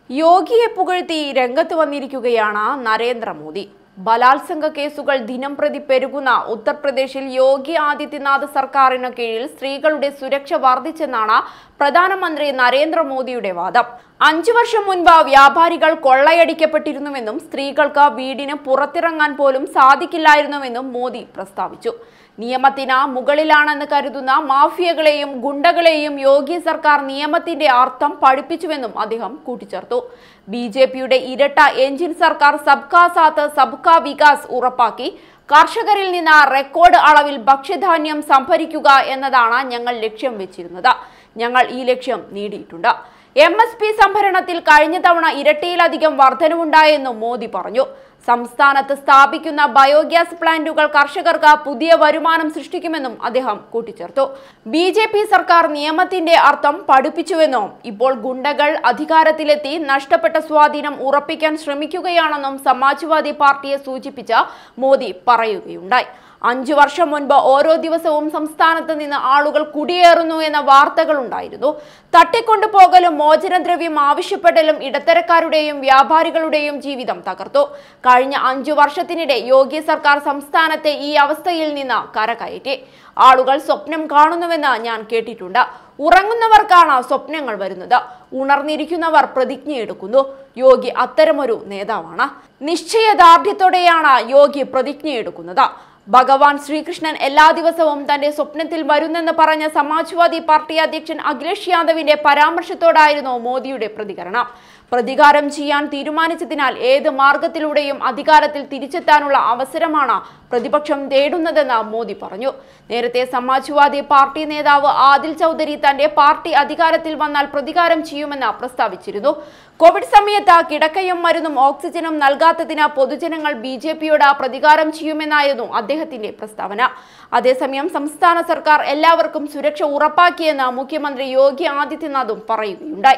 യോഗിയെ പുകഴ്ത്തി രംഗത്ത് വന്നിരിക്കുകയാണ് നരേന്ദ്രമോദി. ബലാത്സംഗ കേസുകൾ ദിനംപ്രതി പെരുകുന്ന ഉത്തർപ്രദേശിൽ യോഗി ആദിത്യനാഥ് സർക്കാരിന് കീഴിൽ സ്ത്രീകളുടെ സുരക്ഷ വർദ്ധിച്ചെന്നാണ് പ്രധാനമന്ത്രി നരേന്ദ്രമോദിയുടെ വാദം. 5 വർഷം മുൻപ് വ്യാപാരികൾ കൊള്ളയടിക്കപ്പെട്ടിരുന്നുവെന്നും സ്ത്രീകൾക്ക് വീടിന് പുറത്തിറങ്ങാൻ പോലും സാധിക്കില്ലായിരുന്നുവെന്നും മോദി പ്രസ്താവിച്ചു. നിയമത്തിന് മുകളിലാണെന്ന് കരുതുന്ന മാഫിയകളെയും ഗുണ്ടകളെയും യോഗി സർക്കാർ നിയമത്തിന്റെ അർത്ഥം പഠിപ്പിച്ചുവെന്നും അദ്ദേഹം കൂട്ടിച്ചേർത്തു. ബിജെപിയുടെ ഇരട്ട എഞ്ചിൻ സർക്കാർ സബ്കാ സാത്ത് സബ്കാ വികാസ് ഉറപ്പാക്കി. കർഷകരിൽ നിന്ന് റെക്കോർഡ് അളവിൽ ഭക്ഷ്യധാന്യം സംഭരിക്കുക എന്നതാണ് ഞങ്ങൾ ലക്ഷ്യം വെച്ചിരുന്നത്. ഞങ്ങൾ ഈ ലക്ഷ്യം നേടിയിട്ടുണ്ട്. MSP സംഭരണത്തിൽ കഴിഞ്ഞ തവണ ഇരട്ടിയിലധികം വർധനവുണ്ടായെന്നും മോദി പറഞ്ഞു. സംസ്ഥാനത്ത് സ്ഥാപിക്കുന്ന ബയോഗ്യാസ് പ്ലാന്റുകൾ കർഷകർക്ക് പുതിയ വരുമാനം സൃഷ്ടിക്കുമെന്നും അദ്ദേഹം കൂട്ടിച്ചേർത്തു. BJP സർക്കാർ നിയമത്തിന്റെ അർത്ഥം പഠിപ്പിച്ചുവെന്നും ഇപ്പോൾ ഗുണ്ടകൾ അധികാരത്തിലെത്തി നഷ്ടപ്പെട്ട സ്വാധീനം ഉറപ്പിക്കാൻ ശ്രമിക്കുകയാണെന്നും സമാജ്വാദി പാർട്ടിയെ സൂചിപ്പിച്ച് മോദി പറയുകയുണ്ടായി. 5 വർഷം മുൻപ് ഓരോ ദിവസവും സംസ്ഥാനത്ത് നിന്ന് ആളുകൾ കുടിയേറുന്നു എന്ന വാർത്തകൾ ഉണ്ടായിരുന്നു. തട്ടിക്കൊണ്ടുപോകലും മോചനദ്രവ്യം ആവശ്യപ്പെടലും ഇടത്തരക്കാരുടെയും വ്യാപാരികളുടെയും ജീവിതം തകർത്തു. കഴിഞ്ഞ 5 വർഷത്തിനിടെ യോഗി സർക്കാർ സംസ്ഥാനത്തെ ഈ അവസ്ഥയിൽ നിന്ന് കരകയറ്റി. ആളുകൾ സ്വപ്നം കാണുന്നുവെന്ന് ഞാൻ കേട്ടിട്ടുണ്ട്. ഉറങ്ങുന്നവർക്കാണ് സ്വപ്നങ്ങൾ വരുന്നത്. ഉണർന്നിരിക്കുന്നവർ പ്രതിജ്ഞയെടുക്കുന്നു. യോഗി അത്തരമൊരു നേതാവാണ്. നിശ്ചയദാർഢ്യത്തോടെയാണ് യോഗി പ്രതിജ്ഞയെടുക്കുന്നത്. ഭഗവാൻ ശ്രീകൃഷ്ണൻ എല്ലാ ദിവസവും തന്റെ സ്വപ്നത്തിൽ വരുന്നെന്ന് പറഞ്ഞ സമാജ്വാദി പാർട്ടി അധ്യക്ഷൻ അഖിലേഷ് യാദവിന്റെ പരാമർശത്തോടായിരുന്നു മോദിയുടെ പ്രതികരണം. പ്രതികാരം ചെയ്യാൻ തീരുമാനിച്ചതിനാൽ ഏത് മാർഗത്തിലൂടെയും അധികാരത്തിൽ തിരിച്ചെത്താനുള്ള അവസരമാണ് പ്രതിപക്ഷം തേടുന്നതെന്ന് മോദി പറഞ്ഞു. നേരത്തെ സമാജ്വാദി പാർട്ടി നേതാവ് ആദിൽ ചൗധരി തന്റെ പാർട്ടി അധികാരത്തിൽ വന്നാൽ പ്രതികാരം ചെയ്യുമെന്ന് പ്രസ്താവിച്ചിരുന്നു. കോവിഡ് സമയത്ത് കിടക്കയും മരുന്നും ഓക്സിജനും നൽകാത്തതിന് പൊതുജനങ്ങൾ BJPയോട് പ്രതികാരം ചെയ്യുമെന്നായിരുന്നു അദ്ദേഹത്തിന്റെ പ്രസ്താവന. അതേസമയം സംസ്ഥാന സർക്കാർ എല്ലാവർക്കും സുരക്ഷ ഉറപ്പാക്കിയെന്ന് മുഖ്യമന്ത്രി യോഗി ആദിത്യനാഥും പറയുകയുണ്ടായി.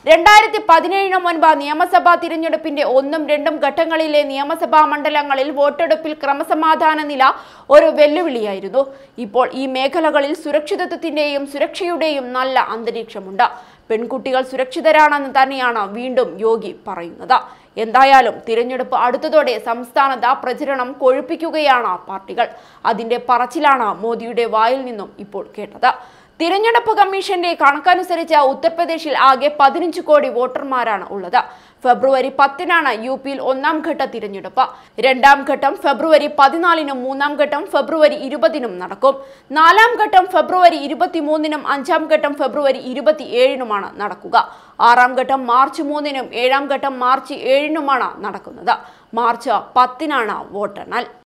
2017 മുൻപ് നിയമസഭാ തിരഞ്ഞെടുപ്പിന്റെ 1ഉം 2ഉം ഘട്ടങ്ങളിലെ നിയമസഭാ മണ്ഡലങ്ങളിൽ വോട്ടെടുപ്പിൽ ക്രമസമാധാന നില ഒരു വെല്ലുവിളിയായിരുന്നു. ഇപ്പോൾ ഈ മേഖലകളിൽ സുരക്ഷിതത്വത്തിന്റെയും സുരക്ഷയുടെയും നല്ല അന്തരീക്ഷമുണ്ട്. പെൺകുട്ടികൾ സുരക്ഷിതരാണെന്ന് തന്നെയാണ് വീണ്ടും യോഗി പറയുന്നത്. എന്തായാലും തിരഞ്ഞെടുപ്പ് അടുത്തതോടെ സംസ്ഥാനത്ത് പ്രചരണം കൊഴുപ്പിക്കുകയാണ് പാർട്ടികൾ. അതിന്റെ പറച്ചിലാണ് മോദിയുടെ വായിൽ നിന്നും ഇപ്പോൾ കേട്ടത്. തിരഞ്ഞെടുപ്പ് കമ്മീഷന്റെ കണക്കനുസരിച്ച് ഉത്തർപ്രദേശിൽ ആകെ 15 കോടി വോട്ടർമാരാണ് ഉള്ളത്. ഫെബ്രുവരി 10-നാണ് UPയിൽ 1ാം ഘട്ട തിരഞ്ഞെടുപ്പ്. 2ാം ഘട്ടം ഫെബ്രുവരി 14-നും 3ാം ഘട്ടം ഫെബ്രുവരി 20-നും നടക്കും. 4ാം ഘട്ടം ഫെബ്രുവരി 23-നും 5ാം ഘട്ടം ഫെബ്രുവരി 27-നുമാണ് നടക്കുക. 6ാം ഘട്ടം മാർച്ച് 3-നും 7ാം ഘട്ടം മാർച്ച് 7-നുമാണ് നടക്കുന്നത്. മാർച്ച് 10-നാണ് വോട്ടെണ്ണൽ.